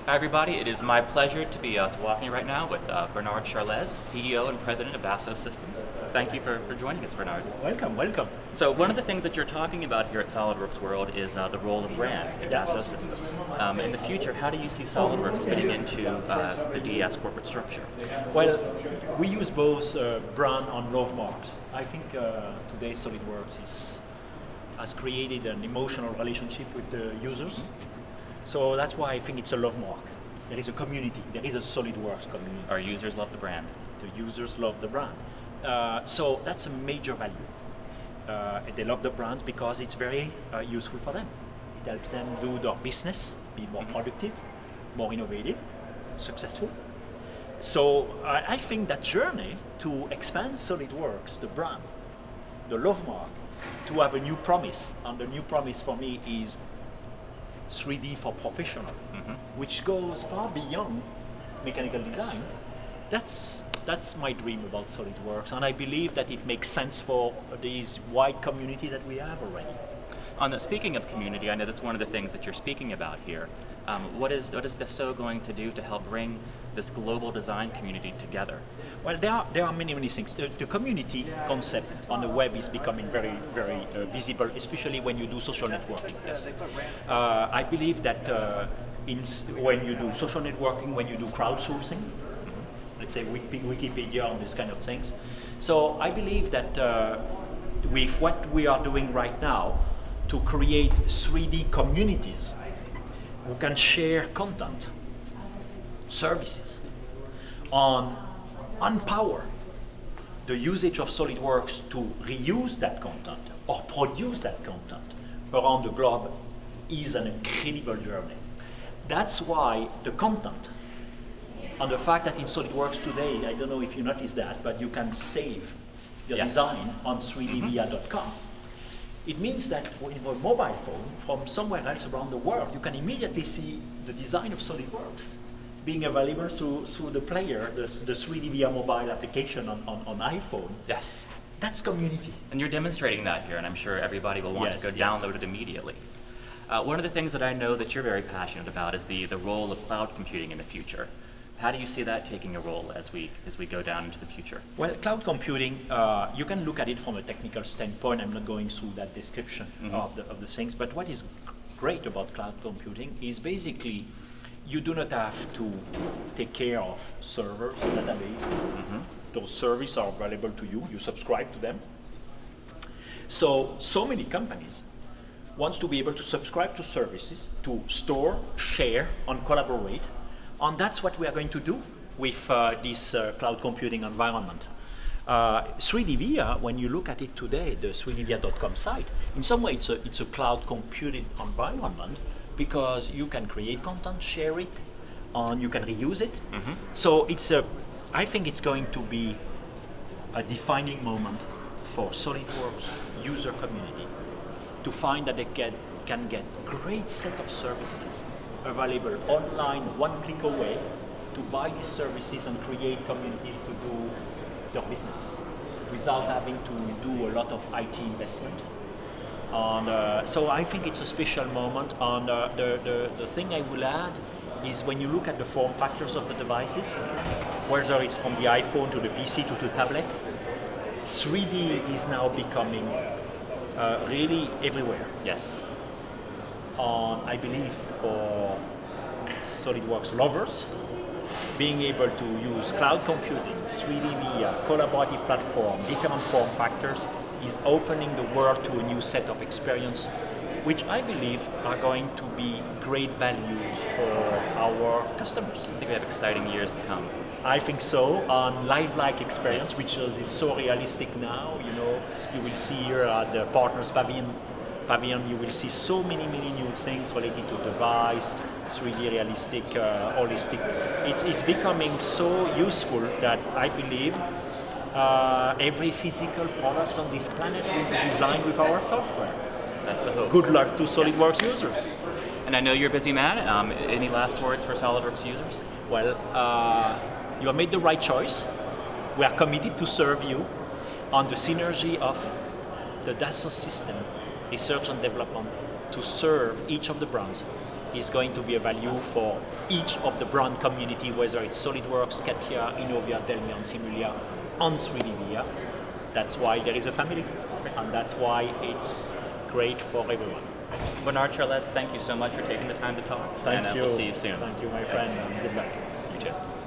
Hi everybody, it is my pleasure to be walking right now with Bernard Charlez, CEO and President of Dassault Systems. Thank you for joining us, Bernard. Welcome, welcome. So one of the things that you're talking about here at SolidWorks World is the role of brand in Dassault Systems. In the future, how do you see SolidWorks fitting into the DES corporate structure? Well, we use both brand and love marks. I think today SolidWorks has created an emotional relationship with the users. So that's why I think it's a love mark. There is a community, there is a SolidWorks community. Our users love the brand. The users love the brand. So that's a major value. They love the brands because it's very useful for them. It helps them do their business, be more productive, more innovative, successful. So I think that journey to expand SolidWorks, the brand, the love mark, to have a new promise, and the new promise for me is 3D for professional, which goes far beyond mechanical design. That's my dream about SolidWorks, and I believe that it makes sense for this wide community that we have already. Speaking of community, I know that's one of the things that you're speaking about here. What is Dassault going to do to help bring this global design community together? Well, there are many things. The community concept on the web is becoming very visible, especially when you do social networking. Yes. I believe that when you do social networking, when you do crowdsourcing, let's say Wikipedia and these kind of things. So I believe that with what we are doing right now, to create 3D communities who can share content, services, empower the usage of SolidWorks to reuse that content or produce that content around the globe is an incredible journey. That's why the content and the fact that in SolidWorks today, I don't know if you noticed that, but you can save your design on 3dvia.com. It means that with a mobile phone from somewhere else around the world, you can immediately see the design of SolidWorks being available through the player, the 3dvia mobile application on iPhone. Yes. That's community. And you're demonstrating that here, and I'm sure everybody will want to go download it immediately. One of the things that I know that you're very passionate about is the role of cloud computing in the future. How do you see that taking a role as we go down into the future? Well, cloud computing, you can look at it from a technical standpoint. I'm not going through that description of the things, but what is great about cloud computing is basically you do not have to take care of servers, database. Those services are available to you. You subscribe to them. So many companies want to be able to subscribe to services, to store, share, and collaborate. And that's what we are going to do with this cloud computing environment. 3dvia, when you look at it today, the 3dvia.com site, in some way it's a cloud computing environment because you can create content, share it, and you can reuse it. So I think it's going to be a defining moment for SolidWorks user community to find that they can get great set of services available online, one click away, to buy these services and create communities to do their business without having to do a lot of IT investment. And so I think it's a special moment. And the thing I will add is when you look at the form factors of the devices, whether it's from the iPhone to the PC to the tablet, 3D is now becoming really everywhere. Yes. I believe for SolidWorks lovers, being able to use cloud computing, 3dvia, collaborative platform, different form factors is opening the world to a new set of experience, which I believe are going to be great values for our customers. I think we have exciting years to come. I think so. On lifelike experience, which is so realistic now. You know, you will see here at the Partners Pavilion, you will see so many new things related to device, 3D realistic, holistic. It's becoming so useful that I believe every physical product on this planet will be designed with our software. That's the hope. Good luck to SolidWorks users. And I know you're a busy man. Any last words for SolidWorks users? Well, you have made the right choice. We are committed to serve you on the synergy of the Dassault system, research and development, to serve each of the brands is going to be a value for each of the brand community, whether it's SolidWorks, CATIA, Innovia, Delmion, Simulia, and 3D VIA. That's why there is a family, and that's why it's great for everyone. Bernard Charlès, thank you so much for taking the time to talk. Thank you. We'll see you soon. Thank you, my friend, Thanks. and good luck. You too.